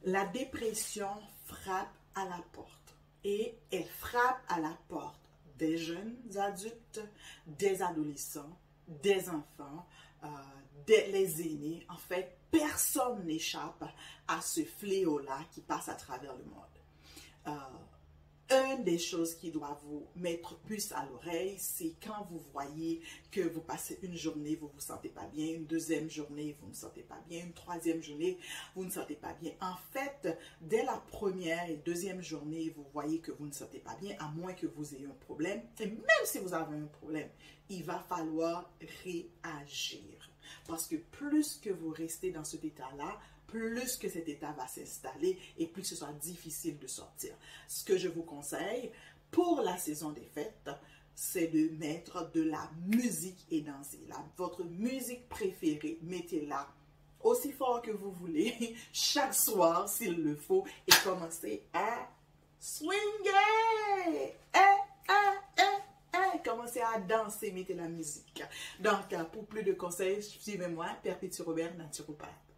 La dépression frappe à la porte et elle frappe à la porte des jeunes adultes, des adolescents, des enfants, les aînés. En fait, personne n'échappe à ce fléau-là qui passe à travers le monde. Une des choses qui doit vous mettre plus à l'oreille, c'est quand vous voyez que vous passez une journée, vous ne vous sentez pas bien, une deuxième journée, vous ne vous sentez pas bien, une troisième journée, vous ne vous sentez pas bien. En fait, dès la première et deuxième journée, vous voyez que vous ne vous sentez pas bien, à moins que vous ayez un problème. Et même si vous avez un problème, il va falloir réagir. Parce que plus que vous restez dans cet état-là, plus que cet état va s'installer et plus ce sera difficile de sortir. Ce que je vous conseille pour la saison des fêtes, c'est de mettre de la musique et danser. Votre musique préférée, mettez-la aussi fort que vous voulez, chaque soir s'il le faut, et commencez à swinguer. Commencez à danser, mettez la musique. Donc, pour plus de conseils, suivez-moi, Perpétue Robert, naturopathe.